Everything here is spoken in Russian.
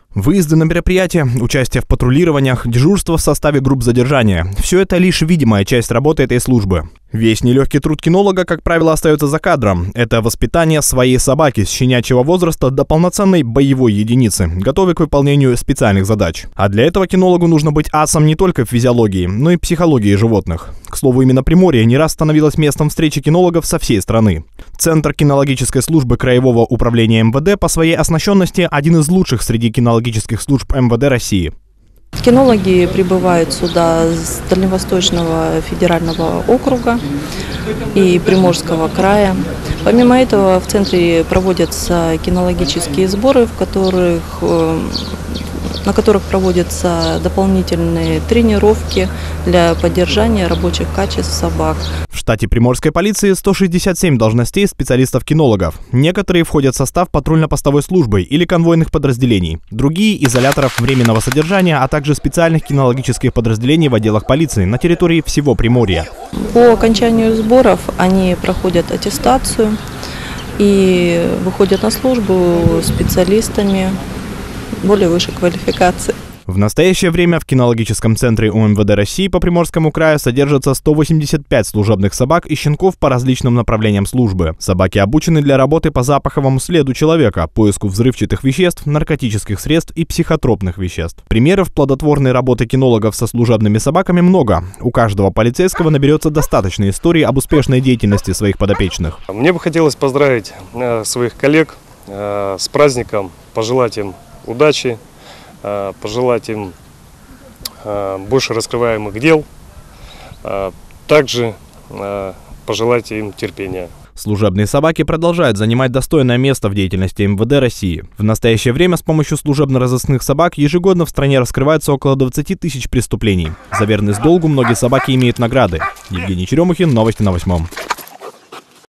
Выезды на мероприятия, участие в патрулированиях, дежурство в составе групп задержания – все это лишь видимая часть работы этой службы. Весь нелегкий труд кинолога, как правило, остается за кадром. Это воспитание своей собаки с щенячьего возраста до полноценной боевой единицы, готовой к выполнению специальных задач. А для этого кинологу нужно быть асом не только в физиологии, но и психологии животных. К слову, именно Приморье не раз становилось местом встречи кинологов со всей страны. Центр кинологической службы Краевого управления МВД по своей оснащенности один из лучших среди кинологических служб МВД России. Кинологи прибывают сюда с Дальневосточного федерального округа и Приморского края. Помимо этого в центре проводятся кинологические сборы, на которых проводятся дополнительные тренировки для поддержания рабочих качеств собак. В штате Приморской полиции 167 должностей специалистов-кинологов. Некоторые входят в состав патрульно-постовой службы или конвойных подразделений. Другие – изоляторов временного содержания, а также специальных кинологических подразделений в отделах полиции на территории всего Приморья. По окончанию сборов они проходят аттестацию и выходят на службу специалистами более высшей квалификации. В настоящее время в кинологическом центре УМВД России по Приморскому краю содержатся 185 служебных собак и щенков по различным направлениям службы. Собаки обучены для работы по запаховому следу человека, поиску взрывчатых веществ, наркотических средств и психотропных веществ. Примеров плодотворной работы кинологов со служебными собаками много. У каждого полицейского наберется достаточно историй об успешной деятельности своих подопечных. Мне бы хотелось поздравить своих коллег с праздником, пожелать им удачи, пожелать им больше раскрываемых дел, также пожелать им терпения. Служебные собаки продолжают занимать достойное место в деятельности МВД России. В настоящее время с помощью служебно-розыскных собак ежегодно в стране раскрывается около 20 тысяч преступлений. За верность долгу многие собаки имеют награды. Евгений Черемухин, новости на 8.